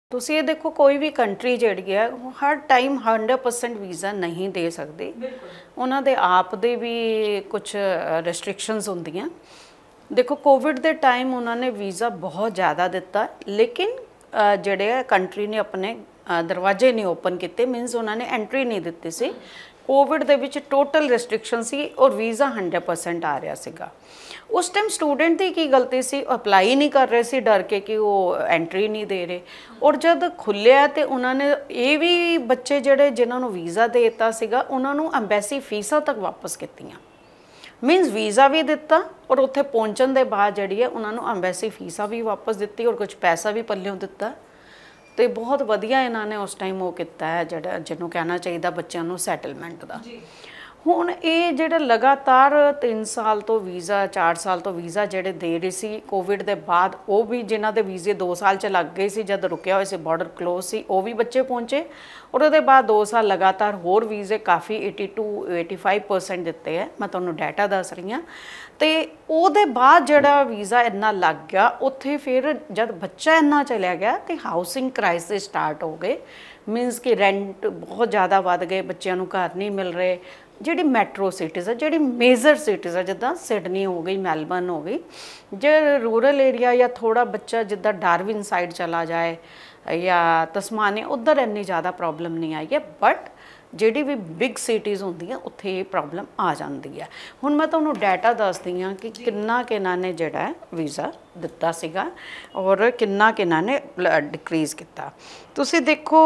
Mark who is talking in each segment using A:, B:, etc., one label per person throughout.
A: ਤੁਸੀਂ ਇਹ ਦੇਖੋ ਕੋਈ ਵੀ ਕੰਟਰੀ ਜਿਹੜੀ ਹੈ ਹਰ ਟਾਈਮ 100% ਵੀਜ਼ਾ ਨਹੀਂ ਦੇ ਸਕਦੀ। ਉਹਨਾਂ ਦੇ ਆਪ ਦੇ ਵੀ ਕੁਝ ਰੈਸਟ੍ਰਿਕਸ਼ਨਸ ਹੁੰਦੀਆਂ। ਦੇਖੋ ਕੋਵਿਡ ਦੇ ਟਾਈਮ ਉਹਨਾਂ ਨੇ ਵੀਜ਼ਾ ਬਹੁਤ ਜ਼ਿਆਦਾ ਦਿੱਤਾ, ਲੇਕਿਨ ਜਿਹੜੇ ਕੰਟਰੀ ਨੇ ਆਪਣੇ ਦਰਵਾਜ਼ੇ ਨਹੀਂ ਓਪਨ ਕੀਤੇ, ਮੀਨਸ ਉਹਨਾਂ ਨੇ ਐਂਟਰੀ ਨਹੀਂ ਦਿੱਤੀ ਸੀ। ਕੋਵਿਡ ਦੇ ਵਿੱਚ ਟੋਟਲ ਰੈਸਟ੍ਰਿਕਸ਼ਨ ਸੀ ਔਰ ਵੀਜ਼ਾ 100% ਆ ਰਿਹਾ ਸੀਗਾ। ਉਸ ਟਾਈਮ ਸਟੂਡੈਂਟ ਦੀ ਕੀ ਗਲਤੀ ਸੀ, ਅਪਲਾਈ ਨਹੀਂ ਕਰ ਰਹੇ ਸੀ ਡਰ ਕੇ ਕਿ ਉਹ ਐਂਟਰੀ ਨਹੀਂ ਦੇ ਰਹੇ। ਔਰ ਜਦ ਖੁੱਲਿਆ ਤੇ ਉਹਨਾਂ ਨੇ ਇਹ ਵੀ ਬੱਚੇ ਜਿਹੜੇ ਜਿਨ੍ਹਾਂ ਨੂੰ ਵੀਜ਼ਾ ਦੇ ਦਿੱਤਾ ਸੀਗਾ ਉਹਨਾਂ ਨੂੰ ਅੰਬੈਸੀ ਫੀਸਾਂ ਤੱਕ ਵਾਪਸ ਕੀਤੀਆਂ। ਮੀਨਸ ਵੀਜ਼ਾ ਵੀ ਦਿੱਤਾ ਔਰ ਉੱਥੇ ਪਹੁੰਚਣ ਦੇ ਬਾਅਦ ਜਿਹੜੀ ਹੈ ਉਹਨਾਂ ਨੂੰ ਅੰਬੈਸੀ ਫੀਸਾਂ ਵੀ ਵਾਪਸ ਦਿੱਤੀ ਔਰ ਕੁਝ ਪੈਸਾ ਵੀ ਪੱਲਿਓਂ ਦਿੱਤਾ। ਤੇ ਬਹੁਤ ਵਧੀਆ ਇਹਨਾਂ ਨੇ ਉਸ ਟਾਈਮ ਉਹ ਕੀਤਾ ਹੈ ਜਿਹੜਾ ਜਿਹਨੂੰ ਕਹਿਣਾ ਚਾਹੀਦਾ ਬੱਚਿਆਂ ਨੂੰ ਸੈਟਲਮੈਂਟ ਦਾ। ਹੁਣ ਇਹ ਜਿਹੜਾ ਲਗਾਤਾਰ 3 ਸਾਲ ਤੋਂ ਵੀਜ਼ਾ 4 ਸਾਲ ਤੋਂ ਵੀਜ਼ਾ ਜਿਹੜੇ ਦੇ ਰਹੇ ਸੀ ਕੋਵਿਡ ਦੇ ਬਾਅਦ, ਉਹ ਵੀ ਜਿਨ੍ਹਾਂ ਦੇ ਵੀਜ਼ੇ 2 ਸਾਲ 'ਚ ਲੱਗ ਗਏ ਸੀ ਜਦ ਰੁਕਿਆ ਹੋਇਆ ਸੀ, ਬਾਰਡਰ ਕਲੋਜ਼ ਸੀ, ਉਹ ਵੀ ਬੱਚੇ ਪਹੁੰਚੇ। ਔਰ ਉਹਦੇ ਬਾਅਦ 2 ਸਾਲ ਲਗਾਤਾਰ ਹੋਰ ਵੀਜ਼ੇ ਕਾਫੀ 82-85% ਦਿੱਤੇ ਹੈ, ਮੈਂ ਤੁਹਾਨੂੰ ਡਾਟਾ ਦੱਸ ਰਹੀ ਹਾਂ। ਤੇ ਉਹਦੇ ਬਾਅਦ ਜਿਹੜਾ ਵੀਜ਼ਾ ਇੰਨਾ ਲੱਗ ਗਿਆ, ਉੱਥੇ ਫਿਰ ਜਦ ਬੱਚਾ ਇੰਨਾ ਚਲਿਆ ਗਿਆ ਤੇ ਹਾਊਸਿੰਗ ਕ੍ਰਾਈਸਿਸ ਸਟਾਰਟ ਹੋ ਗਏ। ਮੀਨਸ ਕਿ ਰੈਂਟ ਬਹੁਤ ਜ਼ਿਆਦਾ ਵੱਧ ਗਏ, ਬੱਚਿਆਂ ਨੂੰ ਘਰ ਨਹੀਂ ਮਿਲ ਰਹੇ। ਜਿਹੜੀ ਮੈਟਰੋ ਸਿਟੀਜ਼ ਆ, ਜਿਹੜੀ ਮੇਜਰ ਸਿਟੀਜ਼ ਆ, ਜਿੱਦਾਂ ਸਿਡਨੀ ਹੋ ਗਈ, ਮੈਲਬਰਨ ਹੋ ਗਈ, ਜੇ ਰੂਰਲ ਏਰੀਆ ਜਾਂ ਥੋੜ੍ਹਾ ਬੱਚਾ ਜਿੱਦਾਂ ਡਾਰਵਿਨ ਸਾਈਡ ਚਲਾ ਜਾਏ ਜਾਂ ਤਸਮਾਨੀਆ, ਉੱਧਰ ਇੰਨੀ ਜ਼ਿਆਦਾ ਪ੍ਰੋਬਲਮ ਨਹੀਂ ਆਈ ਹੈ। ਬਟ ਜਿਹੜੀ ਵੀ ਬਿਗ ਸਿਟੀਜ਼ ਹੁੰਦੀਆਂ ਉੱਥੇ ਇਹ ਪ੍ਰੋਬਲਮ ਆ ਜਾਂਦੀ ਹੈ। ਹੁਣ ਮੈਂ ਤੁਹਾਨੂੰ ਡਾਟਾ ਦੱਸਦੀ ਹਾਂ ਕਿ ਕਿੰਨਾ ਕਿ ਇਹਨਾਂ ਨੇ ਜਿਹੜਾ ਵੀਜ਼ਾ ਦਿੱਤਾ ਸੀਗਾ ਔਰ ਕਿੰਨਾ ਕਿ ਇਹਨਾਂ ਨੇ ਡਿਕਰੀਜ਼ ਕੀਤਾ। ਤੁਸੀਂ ਦੇਖੋ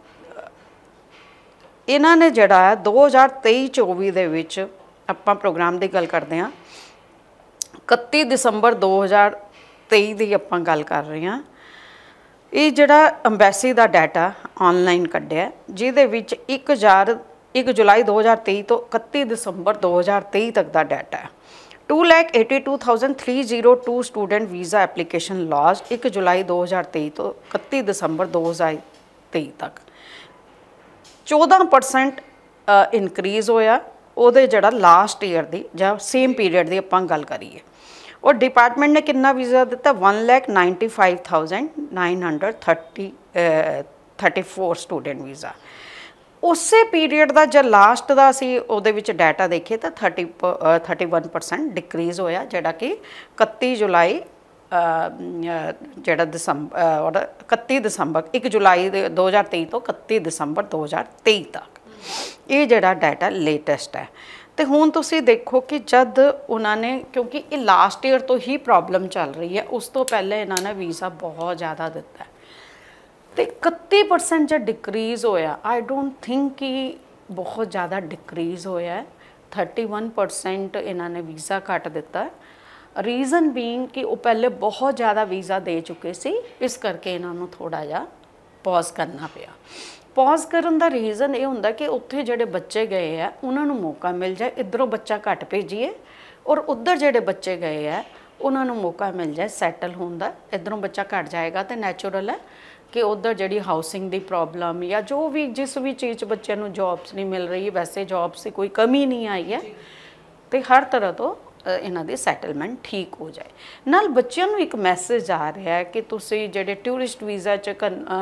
A: ਇਹਨਾਂ ਨੇ ਜਿਹੜਾ 2023-24 ਦੇ ਵਿੱਚ ਆਪਾਂ ਪ੍ਰੋਗਰਾਮ ਦੀ ਗੱਲ ਕਰਦੇ ਹਾਂ, 31 ਦਸੰਬਰ 2023 ਦੀ ਆਪਾਂ ਗੱਲ ਕਰ ਰਹੇ ਹਾਂ। ਇਹ ਜਿਹੜਾ ਅੰਬੈਸੀ ਦਾ ਡਾਟਾ ਆਨਲਾਈਨ ਕੱਢਿਆ, ਜਿਹਦੇ ਵਿੱਚ 1 ਜੁਲਾਈ 2023 ਤੋਂ 31 ਦਸੰਬਰ 2023 ਤੱਕ ਦਾ ਡਾਟਾ ਹੈ। 2,82,302 ਸਟੂਡੈਂਟ ਵੀਜ਼ਾ ਐਪਲੀਕੇਸ਼ਨ ਲੌਸਟ 1 ਜੁਲਾਈ 2023 ਤੋਂ 31 ਦਸੰਬਰ 2023 ਤੱਕ। 14% ਇਨਕਰੀਜ਼ ਹੋਇਆ ਉਹਦੇ ਜਿਹੜਾ ਲਾਸਟ ਈਅਰ ਦੀ ਜਾਂ ਸੇਮ ਪੀਰੀਅਡ ਦੀ ਆਪਾਂ ਗੱਲ ਕਰੀਏ। ਔਰ ਡਿਪਾਰਟਮੈਂਟ ਨੇ ਕਿੰਨਾ ਵੀਜ਼ਾ ਦਿੱਤਾ, 1,95,934 ਸਟੂਡੈਂਟ ਵੀਜ਼ਾ। ਉਸੇ ਪੀਰੀਅਡ ਦਾ ਜਦ ਲਾਸਟ ਦਾ ਅਸੀਂ ਉਹਦੇ ਵਿੱਚ ਡਾਟਾ ਦੇਖੇ ਤਾਂ 31% ਡਿਕਰੀਜ਼ ਹੋਇਆ, ਜਿਹੜਾ ਕਿ 31 ਜੁਲਾਈ ਜਿਹੜਾ ਦਸੰਬਰ 31 ਦਸੰਬਰ 1 ਜੁਲਾਈ 2023 ਤੋਂ 31 ਦਸੰਬਰ 2023 ਤੱਕ ਇਹ ਜਿਹੜਾ ਡਾਟਾ ਲੇਟੈਸਟ ਹੈ। ਤੇ ਹੁਣ ਤੁਸੀਂ ਦੇਖੋ ਕਿ ਜਦ ਉਹਨਾਂ ਨੇ, ਕਿਉਂਕਿ ਇਹ ਲਾਸਟ ਈਅਰ ਤੋਂ ਹੀ ਪ੍ਰੋਬਲਮ ਚੱਲ ਰਹੀ ਹੈ, ਉਸ ਤੋਂ ਪਹਿਲੇ ਇਹਨਾਂ ਨੇ ਵੀਜ਼ਾ ਬਹੁਤ ਜ਼ਿਆਦਾ ਦਿੱਤਾ ਤੇ 31% ਜਦ ਡਿਕਰੀਜ਼ ਹੋਇਆ, ਆਈ ਡੋਂਟ ਥਿੰਕ ਕਿ ਬਹੁਤ ਜ਼ਿਆਦਾ ਡਿਕਰੀਜ਼ ਹੋਇਆ। 31% ਇਹਨਾਂ ਨੇ ਵੀਜ਼ਾ ਘੱਟ ਦਿੱਤਾ। ਰੀਜ਼ਨ ਬੀਇੰਗ ਕਿ ਉਹ ਪਹਿਲੇ ਬਹੁਤ ਜ਼ਿਆਦਾ ਵੀਜ਼ਾ ਦੇ ਚੁੱਕੇ ਸੀ, ਇਸ ਕਰਕੇ ਇਹਨਾਂ ਨੂੰ ਥੋੜ੍ਹਾ ਜਿਹਾ ਪੌਜ਼ ਕਰਨਾ ਪਿਆ। ਪੌਜ਼ ਕਰਨ ਦਾ ਰੀਜ਼ਨ ਇਹ ਹੁੰਦਾ ਕਿ ਉੱਥੇ ਜਿਹੜੇ ਬੱਚੇ ਗਏ ਆ ਉਹਨਾਂ ਨੂੰ ਮੌਕਾ ਮਿਲ ਜਾਏ, ਇੱਧਰੋਂ ਬੱਚਾ ਘੱਟ ਭੇਜੀਏ ਔਰ ਉੱਧਰ ਜਿਹੜੇ ਬੱਚੇ ਗਏ ਆ ਉਹਨਾਂ ਨੂੰ ਮੌਕਾ ਮਿਲ ਜਾਏ ਸੈਟਲ ਹੋਣ ਦਾ। ਇੱਧਰੋਂ ਬੱਚਾ ਘੱਟ ਜਾਏਗਾ ਤਾਂ ਨੈਚੁਰਲ ਹੈ ਕਿ ਉੱਧਰ ਜਿਹੜੀ ਹਾਊਸਿੰਗ ਦੀ ਪ੍ਰੋਬਲਮ ਜਾਂ ਜੋ ਵੀ ਜਿਸ ਵੀ ਚੀਜ਼ 'ਚ ਬੱਚਿਆਂ ਨੂੰ ਜੌਬਸ ਨਹੀਂ ਮਿਲ ਰਹੀ, ਵੈਸੇ ਜੌਬਸ ਦੀ ਕੋਈ ਕਮੀ ਨਹੀਂ ਆਈ ਹੈ ਤੇ ਹਰ ਤਰ੍ਹਾਂ ਤੋਂ ਇਹਨਾਂ ਦੀ ਸੈਟਲਮੈਂਟ ਠੀਕ ਹੋ ਜਾਏ। ਨਾਲ ਬੱਚਿਆਂ ਨੂੰ ਇੱਕ ਮੈਸੇਜ ਆ ਰਿਹਾ ਹੈ ਕਿ ਤੁਸੀਂ ਜਿਹੜੇ ਟੂਰਿਸਟ ਵੀਜ਼ਾ 'ਚ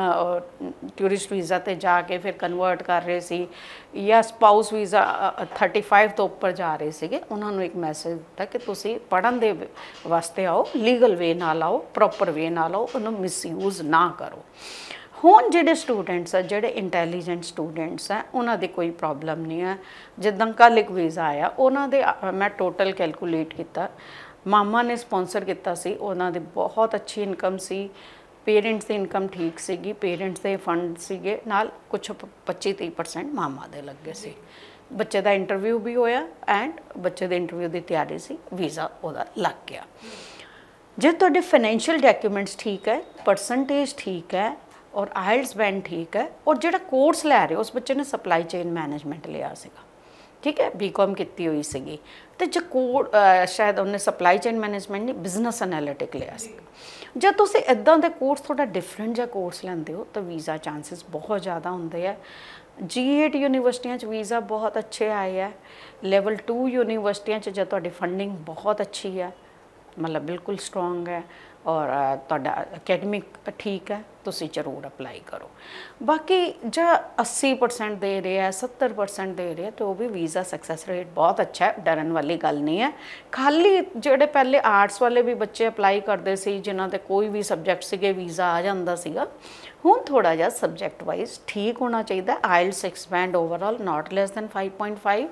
A: ਟੂਰਿਸਟ ਵੀਜ਼ਾ 'ਤੇ ਜਾ ਕੇ ਫਿਰ ਕਨਵਰਟ ਕਰ ਰਹੇ ਸੀ ਜਾਂ ਸਪਾਊਸ ਵੀਜ਼ਾ 35 ਤੋਂ ਉੱਪਰ ਜਾ ਰਹੇ ਸੀਗੇ, ਉਹਨਾਂ ਨੂੰ ਇੱਕ ਮੈਸੇਜ ਦਿੱਤਾ ਕਿ ਤੁਸੀਂ ਪੜ੍ਹਨ ਦੇ ਵਾਸਤੇ ਆਓ, ਲੀਗਲ ਵੇ ਨਾਲ ਆਓ, ਪ੍ਰੋਪਰ ਵੇ ਨਾਲ ਆਓ, ਉਹਨੂੰ ਮਿਸਯੂਜ਼ ਨਾ ਕਰੋ। ਹੁਣ ਜਿਹੜੇ ਸਟੂਡੈਂਟਸ ਆ, ਜਿਹੜੇ ਇੰਟੈਲੀਜੈਂਟ ਸਟੂਡੈਂਟਸ ਆ, ਉਹਨਾਂ ਦੀ ਕੋਈ ਪ੍ਰੋਬਲਮ ਨਹੀਂ ਹੈ। ਜਿੱਦਾਂ ਕੱਲ੍ਹ ਇੱਕ ਵੀਜ਼ਾ ਆਇਆ, ਉਹਨਾਂ ਦੇ ਮੈਂ ਟੋਟਲ ਕੈਲਕੂਲੇਟ ਕੀਤਾ, ਮਾਮਾ ਨੇ ਸਪੋਂਸਰ ਕੀਤਾ ਸੀ, ਉਹਨਾਂ ਦੀ ਬਹੁਤ ਅੱਛੀ ਇਨਕਮ ਸੀ, ਪੇਰੈਂਟਸ ਦੀ ਇਨਕਮ ਠੀਕ ਸੀਗੀ, ਪੇਰੈਂਟਸ ਦੇ ਫੰਡ ਸੀਗੇ, ਨਾਲ ਕੁਛ 25-30% ਮਾਮਾ ਦੇ ਲੱਗੇ ਸੀ। ਬੱਚੇ ਦਾ ਇੰਟਰਵਿਊ ਵੀ ਹੋਇਆ ਐਂਡ ਬੱਚੇ ਦੇ ਇੰਟਰਵਿਊ ਦੀ ਤਿਆਰੀ ਸੀ, ਵੀਜ਼ਾ ਉਹਦਾ ਲੱਗ ਗਿਆ। ਜੇ ਤੁਹਾਡੇ ਫਾਈਨੈਂਸ਼ੀਅਲ ਡਾਕੂਮੈਂਟਸ ਠੀਕ ਹੈ, ਪਰਸੈਂਟੇਜ ਠੀਕ ਹੈ ਔਰ ਆਇਲਟਸ ਬੈਂਡ ਠੀਕ ਹੈ ਔਰ ਜਿਹੜਾ ਕੋਰਸ ਲੈ ਰਹੇ ਉਸ ਬੱਚੇ ਨੇ ਸਪਲਾਈ ਚੇਨ ਮੈਨੇਜਮੈਂਟ ਲਿਆ ਸੀਗਾ, ਠੀਕ ਹੈ, ਬੀਕਾਮ ਕੀਤੀ ਹੋਈ ਸੀਗੀ, ਤੇ ਜੇ ਸ਼ਾਇਦ ਉਹਨੇ ਸਪਲਾਈ ਚੇਨ ਮੈਨੇਜਮੈਂਟ ਨਹੀਂ, ਬਿਜ਼ਨਸ ਐਨਾਲਿਟਿਕ ਲਿਆ ਸੀਗਾ। ਜਦ ਤੁਸੀਂ ਇੱਦਾਂ ਦੇ ਕੋਰਸ ਥੋੜ੍ਹਾ ਡਿਫਰੈਂਟ ਜਿਹਾ ਕੋਰਸ ਲੈਂਦੇ ਹੋ ਤਾਂ ਵੀਜ਼ਾ ਚਾਂਸਿਸ ਬਹੁਤ ਜ਼ਿਆਦਾ ਹੁੰਦੇ ਆ। G8 ਯੂਨੀਵਰਸਿਟੀਆਂ 'ਚ ਵੀਜ਼ਾ ਬਹੁਤ ਅੱਛੇ ਆਏ ਹੈ। ਲੈਵਲ 2 ਯੂਨੀਵਰਸਿਟੀਆਂ 'ਚ ਜੇ ਤੁਹਾਡੀ ਫੰਡਿੰਗ ਬਹੁਤ ਅੱਛੀ ਹੈ, मतलब बिल्कुल स्ट्रॉन्ग है और ਤੁਹਾਡਾ ਅਕੈਡਮਿਕ ਠੀਕ ਹੈ, ਤੁਸੀਂ ਜ਼ਰੂਰ ਅਪਲਾਈ ਕਰੋ। ਬਾਕੀ ਜਾਂ 80% ਦੇ ਰਿਹਾ 70% ਦੇ ਰਿਹਾ ਤੇ ਉਹ ਵੀ ਵੀਜ਼ਾ ਸਕਸੈਸ ਰੇਟ ਬਹੁਤ ਅੱਛਾ ਹੈ, ਡਰਨ ਵਾਲੀ ਗੱਲ ਨਹੀਂ ਹੈ। ਖਾਲੀ ਜਿਹੜੇ ਪਹਿਲੇ ਆਰਟਸ ਵਾਲੇ ਵੀ ਬੱਚੇ ਅਪਲਾਈ ਕਰਦੇ ਸੀ ਜਿਨ੍ਹਾਂ ਦੇ ਕੋਈ ਵੀ ਸਬਜੈਕਟ ਸੀਗੇ ਵੀਜ਼ਾ ਆ ਜਾਂਦਾ ਸੀਗਾ, ਹੁਣ ਥੋੜਾ ਜਿਹਾ ਸਬਜੈਕਟ ਵਾਈਜ਼ ਠੀਕ ਹੋਣਾ ਚਾਹੀਦਾ। IELTS 6 band overall not less than 5.5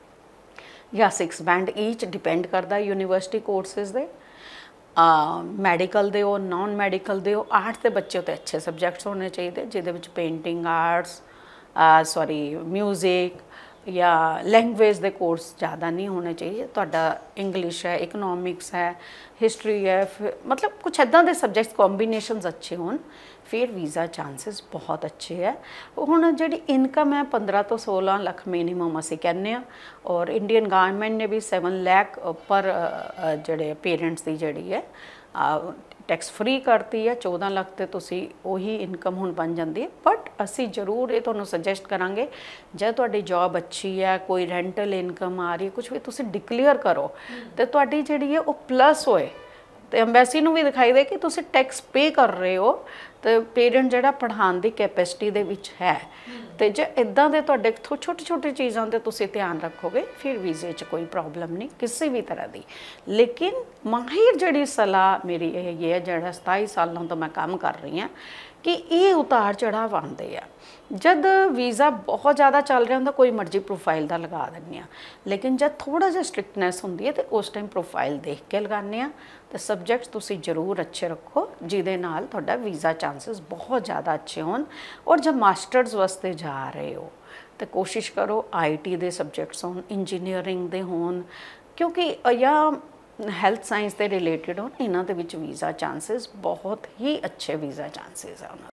A: ਜਾਂ 6 ਬੈਂਡ ਈਚ, ਡਿਪੈਂਡ ਕਰਦਾ ਯੂਨੀਵਰਸਿਟੀ ਕੋਰਸਿਸ ਦੇ। ਮੈਡੀਕਲ ਦੇ ਹੋ ਨॉन ਮੈਡੀਕਲ ਦੇ ਹੋ, ਆਰਟਸ ਦੇ ਬੱਚੇ ਤੇ ਅੱਛੇ ਸਬਜੈਕਟਸ ਹੋਣੇ ਚਾਹੀਦੇ ਜਿਹਦੇ ਵਿੱਚ ਪੇਂਟਿੰਗ ਆਰਟਸ ਮਿਊਜ਼ਿਕ ਜਾਂ ਲੈਂਗੁਏਜ ਦੇ ਕੋਰਸ ज़्यादा नहीं होने चाहिए। ਤੁਹਾਡਾ ਇੰਗਲਿਸ਼ ਹੈ, ਇਕਨੋਮਿਕਸ ਹੈ, ਹਿਸਟਰੀ ਹੈ, मतलब कुछ ਇੱਦਾਂ ਦੇ ਸਬਜੈਕਟਸ ਕੰਬੀਨੇਸ਼ਨਸ ਅੱਛੇ ਹੋਣ, ਫਿਰ ਵੀਜ਼ਾ ਚਾਂਸਸ ਬਹੁਤ ਅੱਛੇ ਹੈ। ਹੁਣ ਜਿਹੜੀ ਇਨਕਮ ਹੈ 15 ਤੋਂ 16 ਲੱਖ ਮਿਨੀਮਮ ਅਸੀਂ ਕਹਿੰਦੇ ਹਾਂ, ਔਰ ਇੰਡੀਅਨ ਗਵਰਨਮੈਂਟ ਨੇ ਵੀ 7 ਲੱਖ ਪਰ ਜਿਹੜੇ ਪੇਰੈਂਟਸ ਦੀ ਜਿਹੜੀ ਹੈ टैक्स फ्री करती है। 14 लाख तो तुसी वही इनकम हुण बन जाती है। बट असी जरूर ये तुहानूं सजैसट करांगे जे तुहाडी जॉब अच्छी है, कोई रेंटल इनकम आ रही है, कुछ भी तुसी डिक्लेयर करो तो तुहाडी जिहड़ी है वो प्लस होए तो अंबैसी नूं भी दिखाई दे कि तुसी टैक्स पे कर रहे हो तो पेरेंट जिहड़ा पढ़ाउण दी कैपेसिटी दे विच है। तो जे इदां दे तुहाडे छोटी छोटी चीज़ों ते तुसी ध्यान रखोगे फिर वीज़े च कोई प्रॉब्लम नहीं किसी भी तरह की। लेकिन माहिर जिहड़ी सलाह मेरी ये है, जिहड़ा 27 सालों तो मैं काम कर रही हाँ, कि ये उतार चढ़ाव आते हैं। जब वीज़ा बहुत ज़्यादा चल रहा होंदा कोई मर्जी प्रोफाइल का लगा दें, लेकिन जब थोड़ा जिहा स्ट्रिक्टनैस होंदी है तो उस टाइम प्रोफाइल देख के लगाने तो सब्जैक्ट्स तुसी जरूर अच्छे रखो जिहदे नाल तुहाडा वीज़ा चांसिस बहुत ज़्यादा अच्छे होण। और जब मास्टर्स वास्ते जा रहे हो तो कोशिश करो IT दे सब्जैक्ट्स होण, इंजीनियरिंग दे होण, क्योंकि या हैल्थ साइंस के रिलेटिड हो, इन्हां दे विच वीज़ा चांसिस बहुत ही अच्छे वीज़ा चांसिस है।